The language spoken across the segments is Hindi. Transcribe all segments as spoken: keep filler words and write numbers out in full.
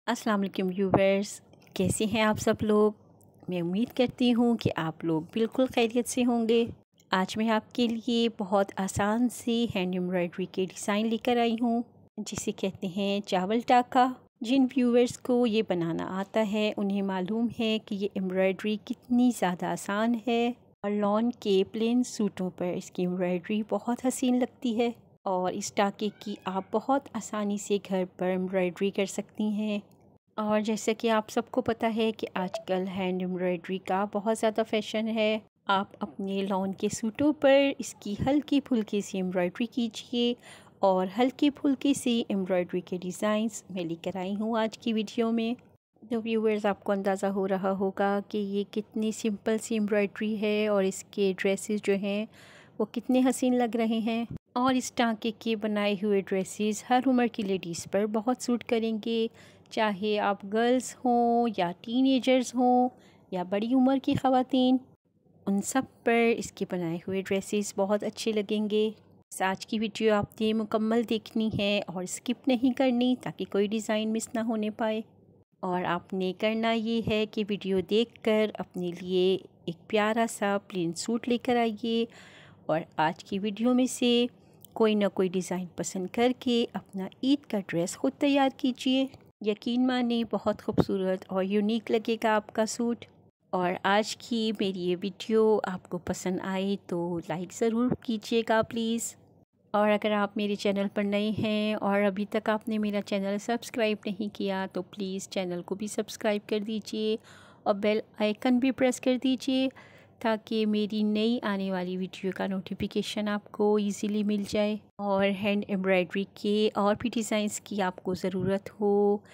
अस्सलाम वालेकुम व्यूवर्स, कैसे हैं आप सब लोग। मैं उम्मीद करती हूँ कि आप लोग बिल्कुल खैरियत से होंगे। आज मैं आपके लिए बहुत आसान सी हैंड एम्ब्रॉयडरी के डिज़ाइन लेकर आई हूँ, जिसे कहते हैं चावल टाका। जिन व्यूवर्स को ये बनाना आता है उन्हें मालूम है कि ये एम्ब्रॉयडरी कितनी ज़्यादा आसान है और लॉन के प्लेन सूटों पर इसकी एम्ब्रॉयडरी बहुत हसीन लगती है। और इस टाके की आप बहुत आसानी से घर पर एम्ब्रॉयडरी कर सकती हैं। और जैसे कि आप सबको पता है कि आजकल हैंड एम्ब्रॉयडरी का बहुत ज़्यादा फैशन है। आप अपने लॉन के सूटों पर इसकी हल्की फुल्की सी एम्ब्रॉयडरी कीजिए और हल्की फुल्की सी एम्ब्रॉयडरी के डिज़ाइंस मैं लेकर आई हूँ आज की वीडियो में। तो व्यूवर्स, आपको अंदाज़ा हो रहा होगा कि ये कितनी सिंपल सी एम्ब्रॉयडरी है और इसके ड्रेसेस जो हैं वो कितने हसीन लग रहे हैं। और इस टाँके के बनाए हुए ड्रेसेस हर उम्र की लेडीज़ पर बहुत सूट करेंगे, चाहे आप गर्ल्स हों या टीनेजर्स हों या बड़ी उम्र की ख़वातीन, उन सब पर इसके बनाए हुए ड्रेसेस बहुत अच्छे लगेंगे। आज की वीडियो आपने मुकम्मल देखनी है और स्किप नहीं करनी, ताकि कोई डिज़ाइन मिस ना होने पाए। और आपने करना ये है कि वीडियो देखकर अपने लिए एक प्यारा सा प्लेन सूट लेकर आइए और आज की वीडियो में से कोई ना कोई डिज़ाइन पसंद करके अपना ईद का ड्रेस खुद तैयार कीजिए। यकीन मानिए, बहुत खूबसूरत और यूनिक लगेगा आपका सूट। और आज की मेरी ये वीडियो आपको पसंद आए तो लाइक ज़रूर कीजिएगा प्लीज़। और अगर आप मेरे चैनल पर नए हैं और अभी तक आपने मेरा चैनल सब्सक्राइब नहीं किया तो प्लीज़ चैनल को भी सब्सक्राइब कर दीजिए और बेल आइकन भी प्रेस कर दीजिए, ताकि मेरी नई आने वाली वीडियो का नोटिफिकेशन आपको इजीली मिल जाए। और हैंड एम्ब्रॉयडरी के और भी डिज़ाइंस की आपको ज़रूरत हो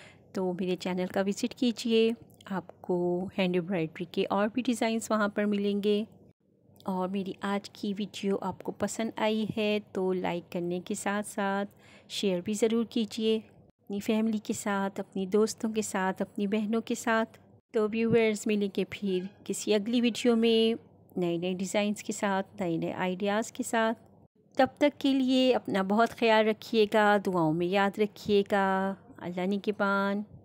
तो मेरे चैनल का विज़िट कीजिए, आपको हैंड एम्ब्रॉयडरी के और भी डिज़ाइंस वहाँ पर मिलेंगे। और मेरी आज की वीडियो आपको पसंद आई है तो लाइक करने के साथ साथ शेयर भी ज़रूर कीजिए अपनी फैमिली के साथ, अपनी दोस्तों के साथ, अपनी बहनों के साथ। तो व्यूवर्स, मिलेंगे फिर किसी अगली वीडियो में नए नए डिज़ाइंस के साथ, नए नए आइडियाज़ के साथ। तब तक के लिए अपना बहुत ख्याल रखिएगा, दुआओं में याद रखिएगा। अल्लाह निगहबान।